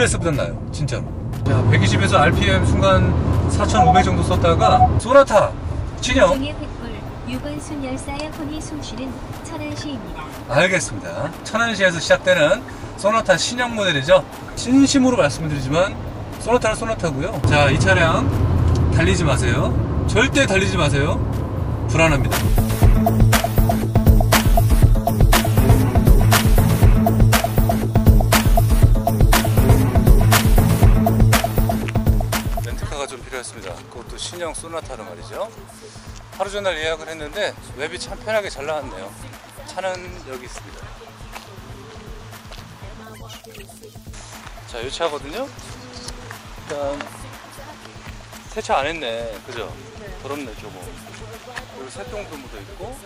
SLS보단 나아요 진짜로. 자, 120에서 RPM 순간 4,500 정도 썼다가 소나타 진영 6원순 열사 에어컨이 숨쉬는 천안시입니다. 알겠습니다. 천안시에서 시작되는 소나타 신형 모델이죠. 진심으로 말씀드리지만 소나타는 소나타고요. 자, 이 차량 달리지 마세요. 절대 달리지 마세요. 불안합니다. 렌트카가 좀 필요했습니다. 그것도 신형 소나타로 말이죠. 하루 전날 예약을 했는데 웹이 참 편하게 잘 나왔네요. 차는 여기 있습니다. 자, 이 차거든요. 일단 세차 안 했네, 그죠? 네. 더럽네 조금. 여기 새똥도 묻어 있고.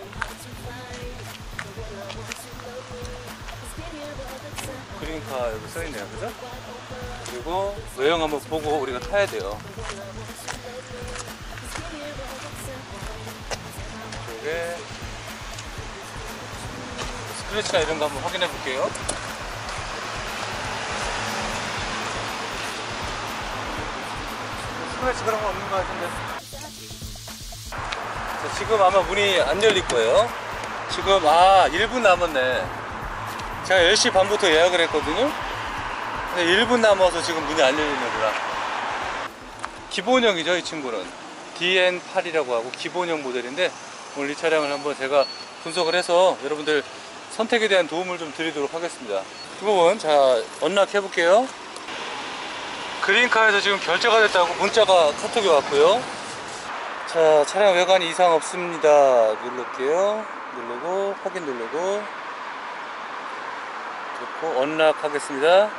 그린카 여기 써 있네요, 그죠? 그리고 외형 한번 보고 우리가 타야 돼요. 이쪽에 스크래치나 이런 거 한번 확인해 볼게요. 스크래치 그런 거 없는 거 같은데. 자, 지금 아마 문이 안 열릴 거예요. 지금 1분 남았네. 제가 10시 반부터 예약을 했거든요. 근데 1분 남아서 지금 문이 안 열리는구나. 기본형이죠, 이 친구는. DN8이라고 하고 기본형 모델인데 오늘 이 차량을 한번 제가 분석을 해서 여러분들 선택에 대한 도움을 좀 드리도록 하겠습니다. 이 부분 자 언락 해볼게요. 그린카에서 지금 결제가 됐다고 문자가 카톡이 왔고요. 자, 차량 외관이 이상 없습니다. 누를게요. 누르고 확인 누르고 좋고 언락 하겠습니다.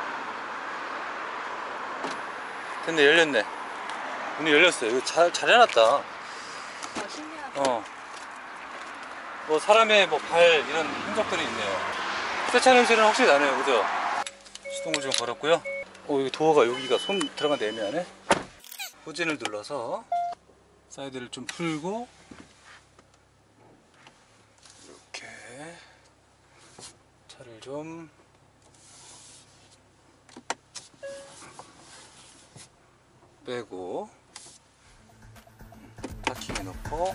됐네, 열렸네. 문이 열렸어요. 이거 잘 해놨다. 신기하다. 뭐 사람의 뭐 발 이런 흔적들이 있네요. 세차 냄새는 확실히 나네요, 그죠? 시동을 좀 걸었고요. 여기 도어가 여기가 손 들어가는데 애매하네. 후진을 눌러서 사이드를 좀 풀고 이렇게 차를 좀 빼고 파킹에 넣고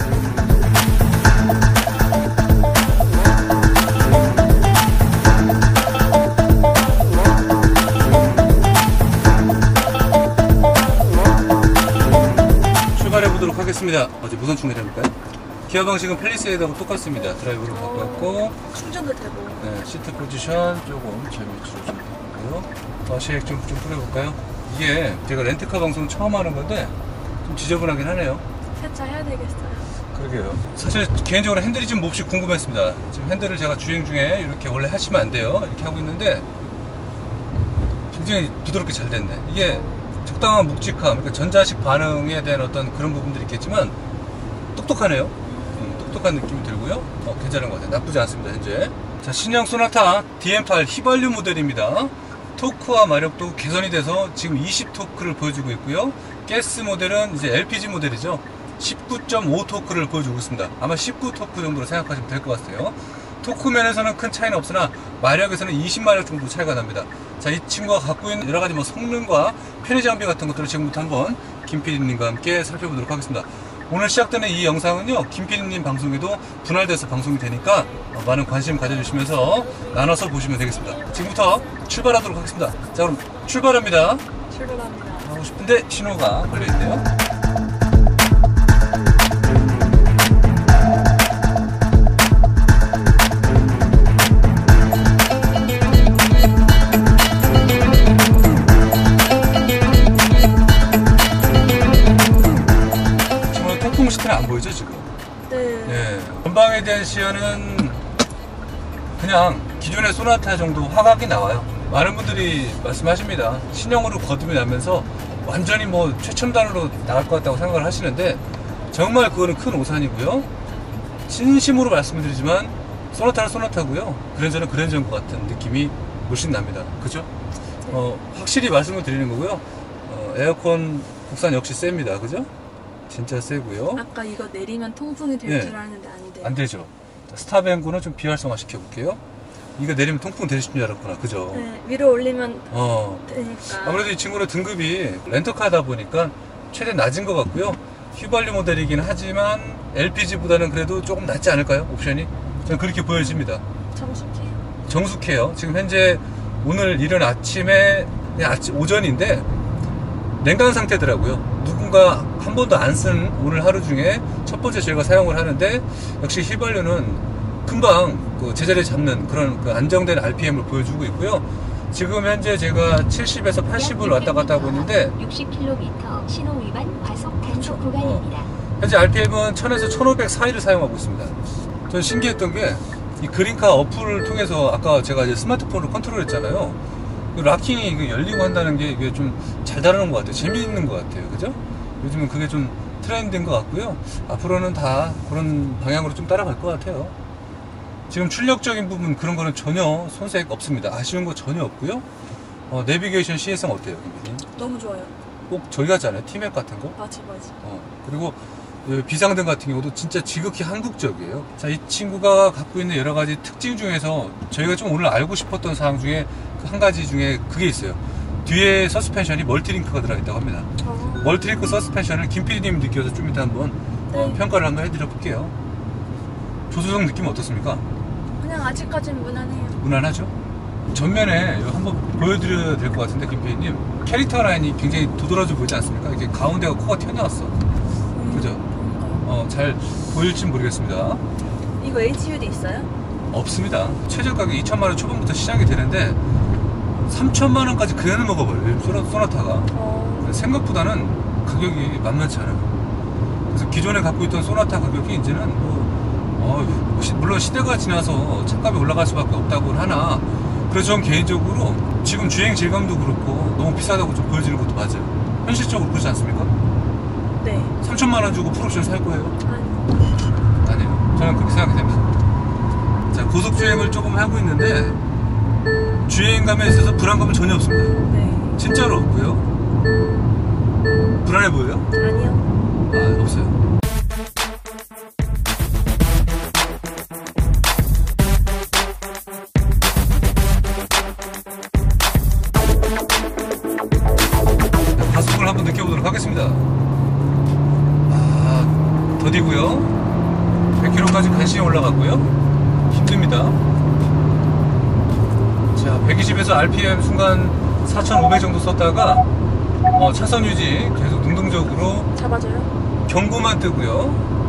출발해 보도록 하겠습니다. 어디 무선 충전해볼까요? 기어 방식은 팰리세이드하고 똑같습니다. 드라이브로 바꿨고 충전도 되고. 네, 시트 포지션 조금 잘못으로 좀 바꿨고요. 쉐이크 좀 뿌려볼까요? 이게 제가 렌트카 방송 처음 하는 건데 좀 지저분하긴 하네요. 세차해야 되겠어요. 그러게요. 사실 개인적으로 핸들이 좀 몹시 궁금했습니다. 지금 핸들을 제가 주행 중에 이렇게 원래 하시면 안 돼요. 이렇게 하고 있는데 굉장히 부드럽게 잘 됐네. 이게 적당한 묵직함, 그러니까 전자식 반응에 대한 어떤 그런 부분들이 있겠지만 똑똑하네요. 똑똑한 느낌이 들고요. 괜찮은 것 같아요. 나쁘지 않습니다, 현재. 자, 신형 소나타 DN8 휘발유 모델입니다. 토크와 마력도 개선이 돼서 지금 20토크를 보여주고 있고요. 가스 모델은 이제 LPG 모델이죠. 19.5 토크를 보여주고 있습니다. 아마 19 토크 정도로 생각하시면 될 것 같아요. 토크 면에서는 큰 차이는 없으나 마력에서는 20마력 정도 차이가 납니다. 자, 이 친구가 갖고 있는 여러가지 뭐 성능과 편의 장비 같은 것들을 지금부터 한번 김PD님과 함께 살펴보도록 하겠습니다. 오늘 시작되는 이 영상은요, 김PD님 방송에도 분할돼서 방송이 되니까 많은 관심 가져주시면서 나눠서 보시면 되겠습니다. 지금부터 출발하도록 하겠습니다. 자, 그럼 출발합니다. 출발합니다. 하고 싶은데 신호가 걸려있네요. 시트는 안 보이죠 지금? 네. 예. 전방에 대한 시야는 그냥 기존의 소나타 정도 화각이 나와요. 많은 분들이 말씀하십니다. 신형으로 거듭이 나면서 완전히 뭐 최첨단으로 나갈 것 같다고 생각을 하시는데 정말 그거는 큰 오산이고요. 진심으로 말씀드리지만 소나타는 소나타고요. 그랜저는 그랜저인 것 같은 느낌이 물씬 납니다. 그죠? 확실히 말씀을 드리는 거고요. 에어컨 국산 역시 셉니다. 그죠? 진짜 세고요. 아까 이거 내리면 통풍이 될 줄 알았는데 아니대요. 안 되죠. 스탑 앵구는 좀 비활성화 시켜볼게요. 이거 내리면 통풍 되실 줄 알았구나. 그죠? 네, 위로 올리면 되니까. 아무래도 이 친구는 등급이 렌터카다 보니까 최대 낮은 것 같고요. 휘발유 모델이긴 하지만 LPG보다는 그래도 조금 낫지 않을까요? 옵션이? 저는 그렇게 보여집니다. 정숙해요. 정숙해요. 지금 현재 오늘 이른 아침에 그냥 오전인데 냉간 상태더라고요. 누군가 한 번도 안 쓴 오늘 하루 중에 첫 번째 저희가 사용을 하는데 역시 휘발유는 금방 그 제자리 잡는 그런 그 안정된 RPM을 보여주고 있고요. 지금 현재 제가 70에서 80을 왔다 갔다 하고 있는데 60km 신호 위반 과속 단속 구간입니다. 현재 RPM은 1000에서 1500 사이를 사용하고 있습니다. 전 신기했던 게 이 그린카 어플을 통해서 아까 제가 이제 스마트폰으로 컨트롤 했잖아요. 락킹이 열리고 한다는 게 이게 좀 잘 다루는 것 같아요. 재미있는 것 같아요. 그죠? 요즘은 그게 좀 트렌드인 것 같고요. 앞으로는 다 그런 방향으로 좀 따라갈 것 같아요. 지금 출력적인 부분 그런 거는 전혀 손색 없습니다. 아쉬운 거 전혀 없고요. 내비게이션 시인성 어때요? 너무 좋아요. 꼭 저기 같잖아요. 티맵 같은 거. 맞아. 그리고 비상등 같은 경우도 진짜 지극히 한국적이에요. 자, 이 친구가 갖고 있는 여러 가지 특징 중에서 저희가 좀 오늘 알고 싶었던 사항 중에 한 가지 중에 그게 있어요. 뒤에 서스펜션이 멀티링크가 들어있다고 합니다. 멀티링크 서스펜션을 김PD님 느껴서 좀 이따 한번 평가를 한번 해드려 볼게요. 조수석 느낌 어떻습니까? 그냥 아직까지는 무난해요. 무난하죠? 전면에 한번 보여드려야 될 것 같은데 김PD님 캐릭터 라인이 굉장히 도드라져 보이지 않습니까? 이게 가운데가 코가 튀어나왔어. 그죠? 잘 보일진 모르겠습니다. 이거 HUD 있어요? 없습니다. 최저 가격이 2천만원 초반부터 시작이 되는데 3천만원까지 그냥 먹어버려요. 소나타가. 생각보다는 가격이 만만치 않아요. 그래서 기존에 갖고 있던 소나타 가격이 이제는 물론 시대가 지나서 차값이 올라갈 수밖에 없다고 하나, 그래서 전 개인적으로 지금 주행 질감도 그렇고 너무 비싸다고 좀 보여지는 것도 맞아요. 현실적으로 그렇지 않습니까? 네. 3천만원 주고 풀옵션 살 거예요? 아니. 아니에요. 저는 그렇게 생각이 됩니다. 자, 고속주행을 조금 하고 있는데 주행감에 있어서 불안감은 전혀 없습니다. 네. 진짜로 없고요. 불안해 보여요? 아니요. 없어요. 가속을 한번 느껴보도록 하겠습니다. 더디고요. 100km까지 간신히 올라갔고요. 힘듭니다. 자, 120에서 RPM 순간 4,500 정도 썼다가 차선 유지 계속 능동적으로 잡아줘요? 경고만 뜨고요.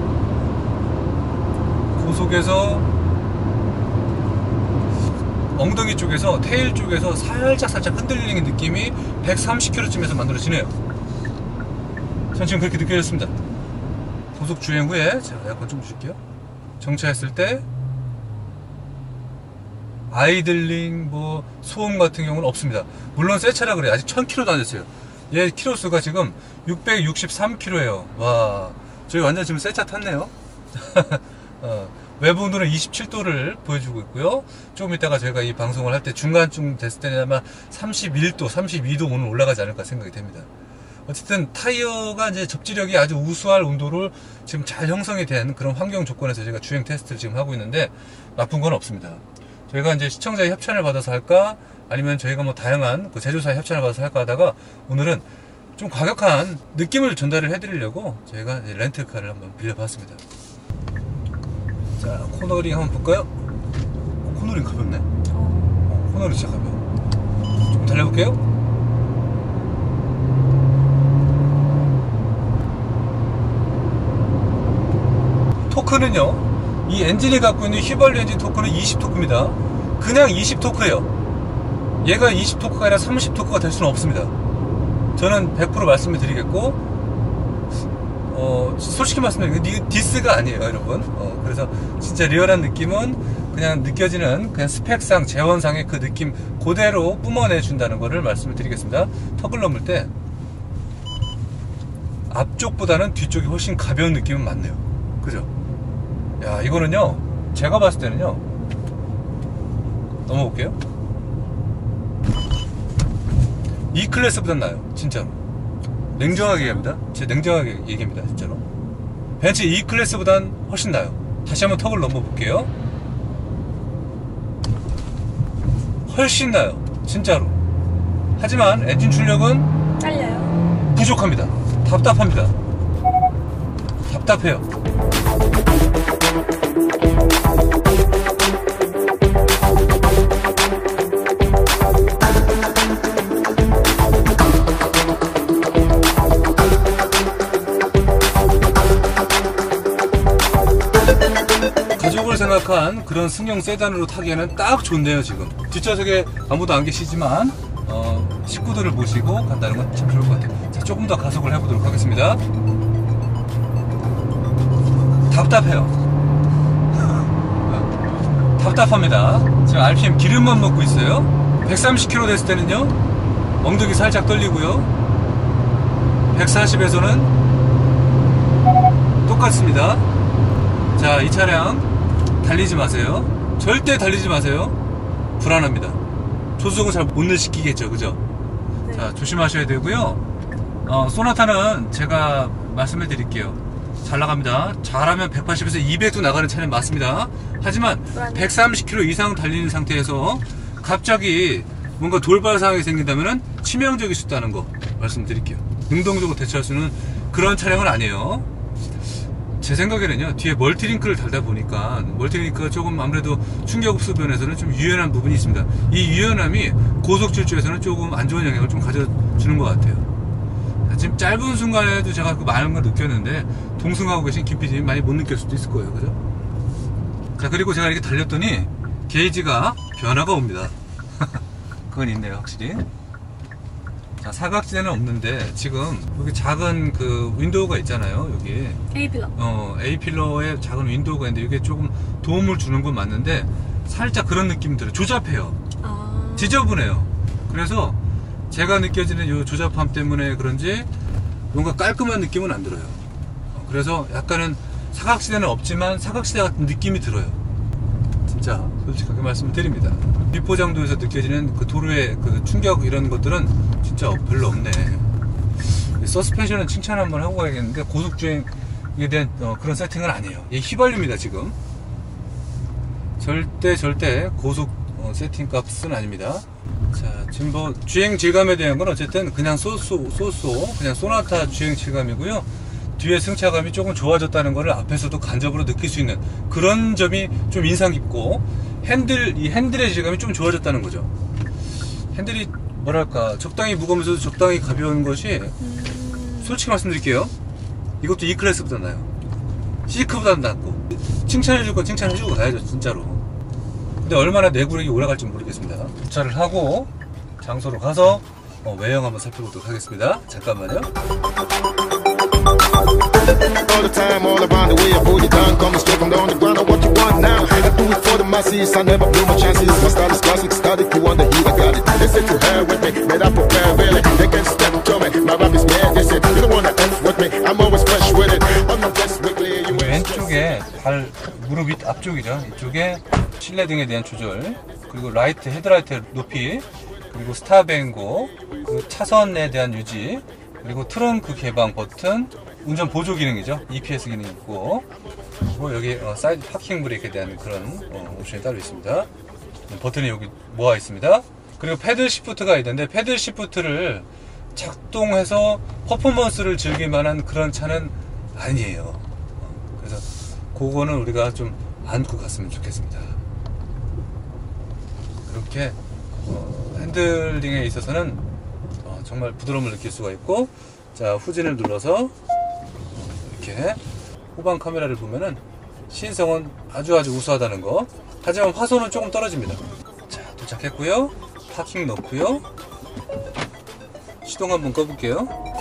고속에서 엉덩이 쪽에서 테일 쪽에서 살짝 흔들리는 느낌이 130km쯤에서 만들어지네요. 전 지금 그렇게 느껴졌습니다. 고속 주행 후에 제가 에어컨 좀 줄게요. 정차했을 때 아이들링 소음 같은 경우는 없습니다. 물론 새 차라 그래요. 아직 1000km도 안 됐어요. 얘 키로수가 지금 663km예요. 와, 저희 완전 지금 새 차 탔네요. 외부 온도는 27도를 보여주고 있고요. 조금 이따가 저희가 이 방송을 할 때 중간쯤 됐을 때는 아마 31도, 32도 오늘 올라가지 않을까 생각이 됩니다. 어쨌든 타이어가 이제 접지력이 아주 우수할 온도를 지금 잘 형성이 된 그런 환경 조건에서 제가 주행 테스트를 지금 하고 있는데 나쁜 건 없습니다. 저희가 이제 시청자의 협찬을 받아서 할까, 아니면 저희가 다양한 그 제조사의 협찬을 받아서 할까 하다가 오늘은 좀 과격한 느낌을 전달을 해드리려고 저희가 이제 렌트카를 한번 빌려봤습니다. 자, 코너링 한번 볼까요? 코너링 가볍네. 코너링 진짜 가벼워. 좀 달려볼게요. 토크는요, 이 엔진이 갖고 있는 휘발유 엔진 토크는 20토크입니다. 그냥 20토크예요. 얘가 20토크가 아니라 30토크가 될 수는 없습니다. 저는 100% 말씀을 드리겠고, 솔직히 말씀드리면 이게 디스가 아니에요, 여러분. 그래서 진짜 리얼한 느낌은 그냥 느껴지는 그냥 스펙상, 재원상의 그 느낌 그대로 뿜어내준다는 거를 말씀을 드리겠습니다. 턱을 넘을 때 앞쪽보다는 뒤쪽이 훨씬 가벼운 느낌은 맞네요. 그죠? 야, 이거는요, 제가 봤을 때는요, 넘어볼게요. E 클래스보단 나아요, 진짜로. 냉정하게 얘기합니다. 제 냉정하게 얘기합니다, 진짜로. 벤츠 E 클래스보단 훨씬 나아요. 다시 한번 턱을 넘어볼게요. 훨씬 나요. 진짜로. 하지만 엔진 출력은 딸려요. 부족합니다. 답답합니다. 답답해요. 가족을 생각한 그런 승용 세단으로 타기에는 딱 좋네요. 지금 뒷좌석에 아무도 안 계시지만 식구들을 모시고 간다는 건 참 좋을 것 같아요. 자, 조금 더 가속을 해보도록 하겠습니다. 답답해요. 답답합니다. 지금 RPM 기름만 먹고 있어요. 130km 됐을 때는요 엉덩이 살짝 떨리고요, 140에서는 똑같습니다. 자, 이 차량 달리지 마세요. 절대 달리지 마세요. 불안합니다. 조수석은 잘 못 느끼겠죠, 그죠? 네. 자, 조심하셔야 되고요. 소나타는 제가 말씀해 드릴게요. 잘 나갑니다. 잘하면 180에서 200도 나가는 차는 맞습니다. 하지만 130km 이상 달리는 상태에서 갑자기 뭔가 돌발 상황이 생긴다면 치명적일 수 있다는 거 말씀드릴게요. 능동적으로 대처할 수 있는 그런 차량은 아니에요. 제 생각에는요, 뒤에 멀티링크를 달다 보니까 멀티링크가 조금 아무래도 충격 흡수 변에서는 좀 유연한 부분이 있습니다. 이 유연함이 고속 질주에서는 조금 안 좋은 영향을 좀 가져주는 것 같아요. 지금 짧은 순간에도 제가 그 많은 걸 느꼈는데 동승하고 계신 김 PD님 많이 못 느낄 수도 있을 거예요, 그죠? 자, 그리고 제가 이렇게 달렸더니 게이지가 변화가 옵니다. 그건 있네요, 확실히. 자, 사각지대는 없는데 지금 여기 작은 그 윈도우가 있잖아요, 여기 A필러. A필러에 작은 윈도우가 있는데 이게 조금 도움을 주는 건 맞는데 살짝 그런 느낌이 들어요. 조잡해요. 지저분해요. 그래서 제가 느껴지는 이 조잡함 때문에 그런지 뭔가 깔끔한 느낌은 안 들어요. 그래서 약간은 사각지대는 없지만 사각지대 같은 느낌이 들어요. 진짜 솔직하게 말씀을 드립니다. 뒷포장도에서 느껴지는 그 도로의 그 충격 이런 것들은 진짜 별로 없네. 서스펜션은 칭찬 한번 하고 가야겠는데 고속주행에 대한 그런 세팅은 아니에요. 이게 휘발유입니다. 지금 절대 고속 세팅 값은 아닙니다. 자, 지금 뭐 주행 질감에 대한 건 어쨌든 그냥 그냥 소나타 주행 질감이고요. 뒤에 승차감이 조금 좋아졌다는 것을 앞에서도 간접으로 느낄 수 있는 그런 점이 좀 인상 깊고, 이 핸들의 질감이 좀 좋아졌다는 거죠. 핸들이 뭐랄까 적당히 무거우면서도 적당히 가벼운 것이 솔직히 말씀드릴게요. 이것도 E클래스보다 나아요. C급보다 낫고. 칭찬해줄 건 칭찬해주고 가야죠, 진짜로. 근데 얼마나 내구력이 올라갈지 모르겠습니다. 주차를 하고 장소로 가서 외형 한번 살펴보도록 하겠습니다. 잠깐만요. All the time, all around the way, I pull you down, coming straight from down the ground. I what you want now. I do it for the masses, I never blew my chances. My style is classic, static, you want the heat, I got it. They say to hell with me, but I prepare really. They can step to me, my rap is mad. They said you don't wanna F with me, I'm always fresh with it. On my best weekly, you 왼쪽에 무릎 밑 앞쪽이죠. 이쪽에 실내 등에 대한 조절, 그리고 헤드라이트 높이, 그리고 스탑앤고, 그 차선에 대한 유지, 그리고 트렁크 개방 버튼, 운전 보조 기능이죠. EPS 기능이 있고, 그리고 여기 사이드 파킹 브레이크에 대한 그런 옵션이 따로 있습니다. 버튼이 여기 모아 있습니다. 그리고 패들 시프트가 있는데 패들 시프트를 작동해서 퍼포먼스를 즐길 만한 그런 차는 아니에요. 그래서 그거는 우리가 좀 안고 갔으면 좋겠습니다. 이렇게 핸들링에 있어서는 정말 부드러움을 느낄 수가 있고, 자, 후진을 눌러서 이렇게 후방 카메라를 보면은 시인성은 아주 우수하다는 거. 하지만 화소는 조금 떨어집니다. 자, 도착했고요. 파킹 넣고요. 시동 한번 꺼볼게요.